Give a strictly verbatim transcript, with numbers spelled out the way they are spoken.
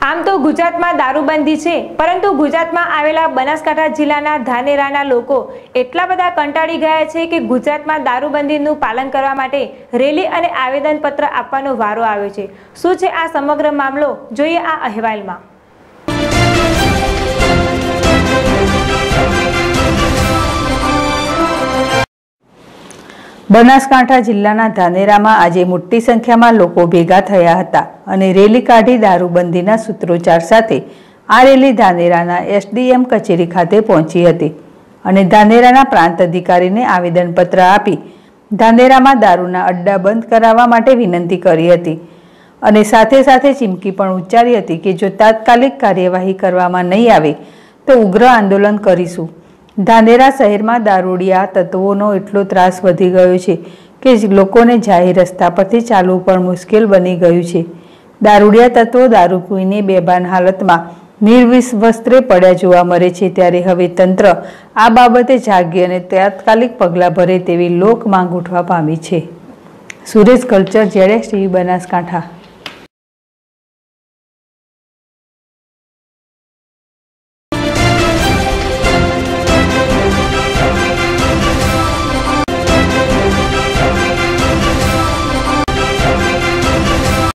આમ તો ગુજરાતમાં દારૂબંધી છે, પરંતુ ગુજરાતમાં આવેલા બનાસકાંઠા જિલ્લાના ધાનેરાના લોકો એટલા બધા કંટાળી ગયા છે કે ગુજરાતમાં દારૂબંધીનું પાલન કરવા માટે રેલી અને આવેદનપત્ર આપવાનો વારો આવ્યો છે। શું છે આ સમગ્ર મામલો, જોઈએ આ અહેવાલમાં। બનાસકાંઠા જિલ્લાના ધાનેરામાં આજે મોટી સંખ્યામાં લોકો ભેગા થયા હતા અને રેલી કાઢી દારૂબંધીના સૂત્રોચ્ચાર સાથે આ રેલી ધાનેરાના એસડીએમ કચેરી ખાતે પહોંચી હતી અને ધાનેરાના પ્રાંત અધિકારીને આવેદનપત્ર આપી ધાનેરામાં દારૂના અડ્ડા બંધ કરાવવા માટે વિનંતી કરી હતી અને સાથે સાથે ચીમકી પણ ઉચ્ચારી હતી કે જો તાત્કાલિક કાર્યવાહી કરવામાં નહીં આવે તો ઉગ્ર આંદોલન કરીશું। ધાનેરા શહેરમાં દારૂડિયા તત્વોનો એટલો ત્રાસ વધી ગયો છે કે લોકોને જાહેર રસ્તા પરથી ચાલવું પણ મુશ્કેલ બની ગયું છે। દારૂડિયા તત્વો દારૂ પીને બેભાન હાલતમાં નિર્વસ્ત્રે પડ્યા જોવા મળે છે, ત્યારે હવે તંત્ર આ બાબતે જાગે અને તાત્કાલિક પગલાં ભરે તેવી લોક માંગ ઉઠવા પામી છે। સુરેશ કલ્ચર, જેડેશ ટીવી, બનાસકાંઠા।